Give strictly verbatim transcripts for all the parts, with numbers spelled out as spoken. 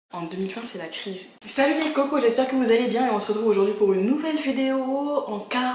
En deux mille vingt, c'est la crise. Salut les cocos, j'espère que vous allez bien et on se retrouve aujourd'hui pour une nouvelle vidéo en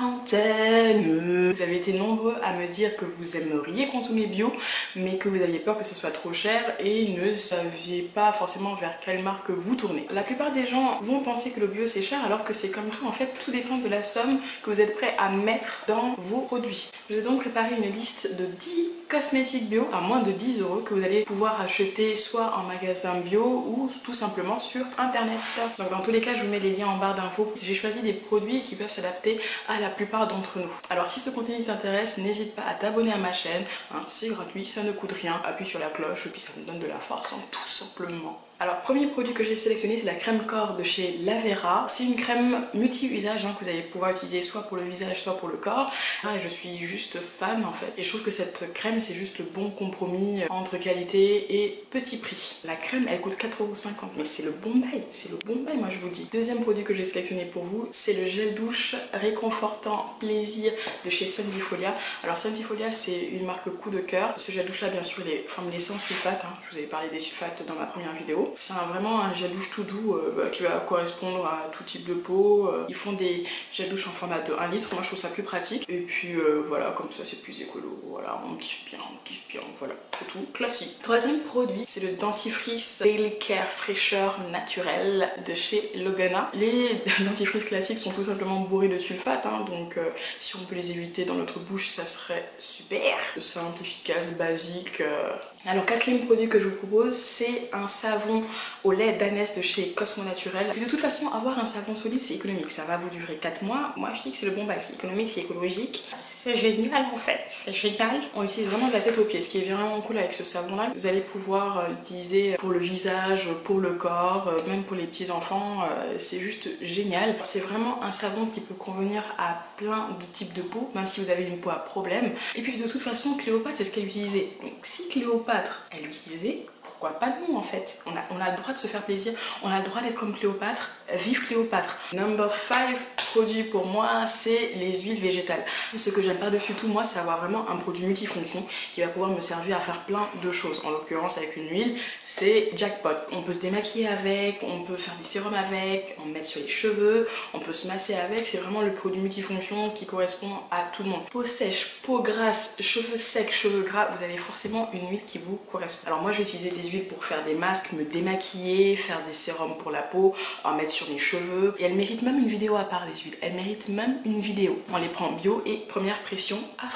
quarantaine. Vous avez été nombreux à me dire que vous aimeriez consommer bio, mais que vous aviez peur que ce soit trop cher et ne saviez pas forcément vers quelle marque vous tournez. La plupart des gens vont penser que le bio c'est cher alors que c'est comme tout, en fait tout dépend de la somme que vous êtes prêt à mettre dans vos produits. Je vous ai donc préparé une liste de dix cosmétiques bio à moins de dix euros que vous allez pouvoir acheter soit en magasin bio ou tout simplement sur internet. Donc dans tous les cas je vous mets les liens en barre d'infos. J'ai choisi des produits qui peuvent s'adapter à la plupart d'entre nous. Alors si ce contenu t'intéresse, n'hésite pas à t'abonner à ma chaîne, hein, c'est gratuit, ça ne coûte rien. Appuie sur la cloche et puis ça me donne de la force, hein, tout simplement. Alors premier produit que j'ai sélectionné, c'est la crème corps de chez Lavera. C'est une crème multi-usage hein, que vous allez pouvoir utiliser soit pour le visage soit pour le corps. Ah, et je suis juste fan en fait et je trouve que cette crème c'est juste le bon compromis entre qualité et petit prix. La crème elle coûte quatre euros cinquante mais c'est le bon bail, c'est le bon bail moi je vous dis. Deuxième produit que j'ai sélectionné pour vous, c'est le gel douche réconfortant plaisir de chez Sendifolia. Alors Sendifolia c'est une marque coup de cœur. Ce gel douche là bien sûr il est formulé sans sulfate, hein. Je vous avais parlé des sulfates dans ma première vidéo. C'est vraiment un gel douche tout doux euh, bah, qui va correspondre à tout type de peau. Ils font des gel douche en format de un litre, moi je trouve ça plus pratique. Et puis euh, voilà, comme ça c'est plus écolo, voilà, on kiffe bien, on kiffe bien, voilà, c'est tout, classique. Troisième produit, c'est le dentifrice Daily Care fraîcheur naturelle de chez Logana. Les dentifrices classiques sont tout simplement bourrés de sulfate, hein, donc euh, si on peut les éviter dans notre bouche, ça serait super. Simple, efficace, basique. Euh... Alors quatrième produit que je vous propose, c'est un savon au lait d'ânesse de chez Cosmo Naturel. Et de toute façon, avoir un savon solide, c'est économique. Ça va vous durer quatre mois. Moi, je dis que c'est le bon bail. C'est économique, c'est écologique. C'est génial en fait. C'est génial. On utilise vraiment de la tête aux pieds. Ce qui est vraiment cool avec ce savon-là, vous allez pouvoir l'utiliser pour le visage, pour le corps, même pour les petits-enfants. C'est juste génial. C'est vraiment un savon qui peut convenir à plein de types de peau, même si vous avez une peau à problème. Et puis de toute façon, Cléopâtre, c'est ce qu'elle utilisait. Donc si Cléopâtre, elle l'utilisait, pourquoi pas nous en fait, on a, on a le droit de se faire plaisir, on a le droit d'être comme Cléopâtre, vive Cléopâtre. Number five produit pour moi, c'est les huiles végétales. Ce que j'aime par-dessus tout moi, c'est avoir vraiment un produit multifonction qui va pouvoir me servir à faire plein de choses. En l'occurrence avec une huile, c'est jackpot. On peut se démaquiller avec, on peut faire des sérums avec, en mettre sur les cheveux, on peut se masser avec, c'est vraiment le produit multifonction qui correspond à tout le monde. Peau sèche, peau grasse, cheveux secs, cheveux gras, vous avez forcément une huile qui vous correspond. Alors moi je vais utiliser des huiles pour faire des masques, me démaquiller, faire des sérums pour la peau, en mettre sur mes cheveux. Et elles méritent même une vidéo à part les huiles. Elles méritent même une vidéo. On les prend bio et première pression à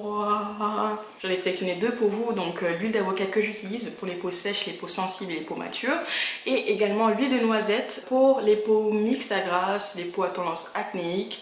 froid. J'en ai sélectionné deux pour vous. Donc euh, l'huile d'avocat que j'utilise pour les peaux sèches, les peaux sensibles et les peaux matures. Et également l'huile de noisette pour les peaux mixtes à grasses, les peaux à tendance acnéique.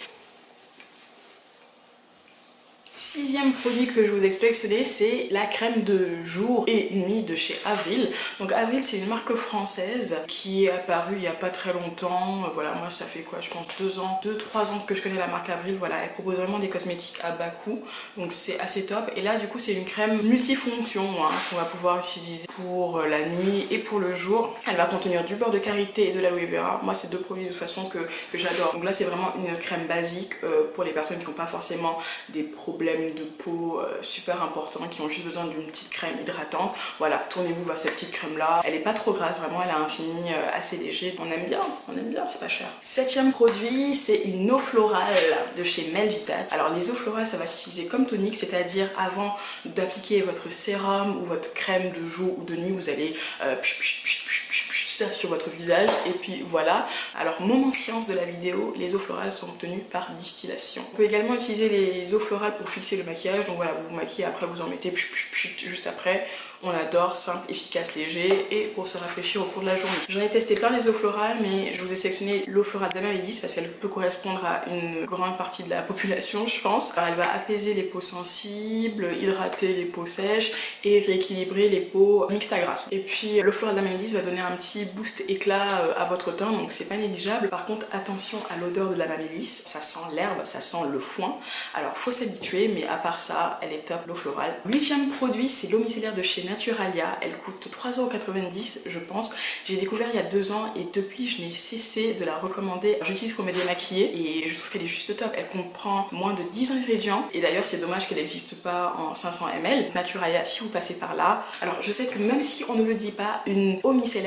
Sixième produit que je vous ai sélectionné, c'est la crème de jour et nuit de chez Avril. Donc Avril c'est une marque française qui est apparue il n'y a pas très longtemps. Voilà, moi ça fait quoi, je pense deux ans, deux trois ans que je connais la marque Avril. Voilà, elle propose vraiment des cosmétiques à bas coût, donc c'est assez top. Et là du coup c'est une crème multifonction hein, qu'on va pouvoir utiliser pour la nuit et pour le jour. Elle va contenir du beurre de karité et de l'aloe vera. Moi c'est deux produits de toute façon que, que j'adore. Donc là c'est vraiment une crème basique euh, pour les personnes qui n'ont pas forcément des problèmes de peau euh, super importants, qui ont juste besoin d'une petite crème hydratante. Voilà, tournez-vous vers cette petite crème là. Elle est pas trop grasse, vraiment elle a un fini euh, assez léger. On aime bien, on aime bien, c'est pas cher. Septième produit, c'est une eau florale de chez Melvital. Alors les eaux florales ça va s'utiliser comme tonique, c'est-à-dire avant d'appliquer votre sérum ou votre crème de jour ou de nuit, vous allez euh, pch, pch, pch, pch, pch, pch, sur votre visage et puis voilà. Alors moment science de la vidéo, les eaux florales sont obtenues par distillation. On peut également utiliser les eaux florales pour fixer le maquillage, donc voilà, vous vous maquillez, après vous en mettez pch, pch, pch, juste après. On adore, simple, efficace, léger et pour se rafraîchir au cours de la journée. J'en ai testé plein les eaux florales, mais je vous ai sélectionné l'eau florale d'Amaryllis parce qu'elle peut correspondre à une grande partie de la population je pense. Alors elle va apaiser les peaux sensibles, hydrater les peaux sèches et rééquilibrer les peaux mixtes à grasses. Et puis l'eau florale d'Amaryllis va donner un petit boost éclat à votre teint, donc c'est pas négligeable. Par contre attention à l'odeur de l'Amaryllis, ça sent l'herbe, ça sent le foin. Alors faut s'habituer, mais à part ça, elle est top l'eau florale. Huitième produit, c'est l'eau micellaire de chez Naturalia. Elle coûte trois euros quatre-vingt-dix je pense. J'ai découvert il y a deux ans et depuis je n'ai cessé de la recommander. J'utilise pour me démaquiller et je trouve qu'elle est juste top. Elle comprend moins de dix ingrédients et d'ailleurs c'est dommage qu'elle n'existe pas en cinq cents millilitres. Naturalia si vous passez par là. Alors je sais que même si on ne le dit pas, une eau micellaire ça se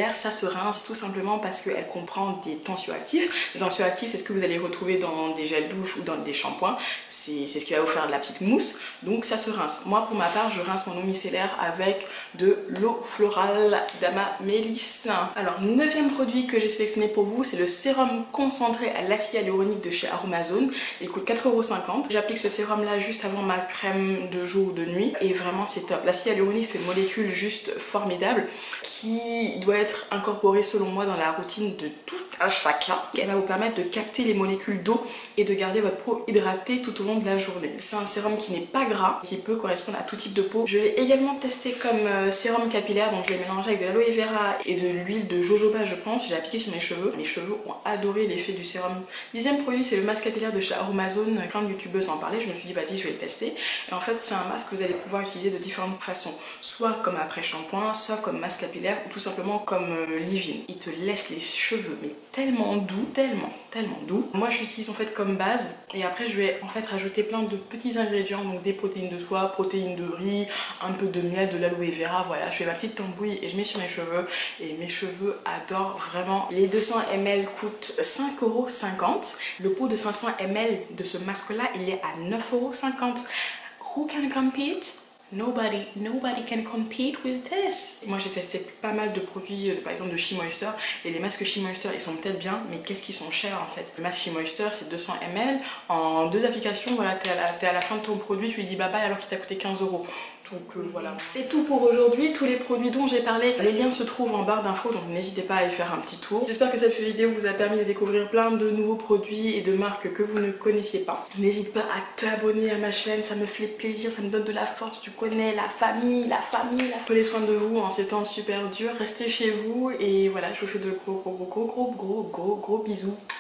rince tout simplement parce qu'elle comprend des tensioactifs. Les tensioactifs, c'est ce que vous allez retrouver dans des gels douche ou dans des shampoings. C'est ce qui va vous faire de la petite mousse. Donc ça se rince. Moi, pour ma part, je rince mon eau micellaire avec de l'eau florale d'Amélis. Alors, neuvième produit que j'ai sélectionné pour vous, c'est le sérum concentré à l'acide hyaluronique de chez Aromazone. Il coûte quatre euros cinquante. J'applique ce sérum là juste avant ma crème de jour ou de nuit et vraiment c'est top. L'acide hyaluronique, c'est une molécule juste formidable qui doit être incorporée selon moi dans la routine de tout un chacun. Elle va vous permettre de capter les molécules d'eau et de garder votre peau hydratée tout au long de la journée. C'est un sérum qui n'est pas gras, qui peut correspondre à tout type de peau. Je l'ai également testé comme euh, sérum capillaire, donc je l'ai mélangé avec de l'aloe vera et de l'huile de jojoba je pense. J'ai appliqué sur mes cheveux. Mes cheveux ont adoré l'effet du sérum. Dixième produit, c'est le masque capillaire de chez Aromazone. Plein de youtubeuses m'en parlaient, je me suis dit vas-y je vais le tester. Et en fait c'est un masque que vous allez pouvoir utiliser de différentes façons. Soit comme après shampoing, soit comme masque capillaire ou tout simplement comme euh, leave-in. Il te laisse les cheveux mais tellement doux, tellement, tellement doux. Moi je l'utilise en fait comme base et après je vais en fait rajouter plein de petits ingrédients, donc des protéines de soie, protéines de riz, un peu de miel, de l'aloe vera, voilà. Je fais ma petite tambouille et je mets sur mes cheveux et mes cheveux adorent vraiment. Les deux cents millilitres coûtent cinq euros cinquante. Le pot de cinq cents millilitres de ce masque là il est à neuf euros cinquante. Who can compete? Nobody, nobody can compete with this. Moi j'ai testé pas mal de produits, par exemple de She Moisture, et les masques She Moisture ils sont peut-être bien, mais qu'est-ce qu'ils sont chers en fait. Le masque She Moisture c'est deux cents millilitres, en deux applications, voilà, t'es à, la, t'es à la fin de ton produit, tu lui dis bye bye alors qu'il t'a coûté quinze euros. Donc euh, voilà. C'est tout pour aujourd'hui. Tous les produits dont j'ai parlé, les liens se trouvent en barre d'infos, donc n'hésitez pas à y faire un petit tour. J'espère que cette vidéo vous a permis de découvrir plein de nouveaux produits et de marques que vous ne connaissiez pas. N'hésite pas à t'abonner à ma chaîne, ça me fait plaisir, ça me donne de la force. Tu connais la famille, la famille. La... Prenez soin de vous en ces temps super durs. Restez chez vous et voilà, je vous fais de gros gros gros gros gros gros gros gros bisous.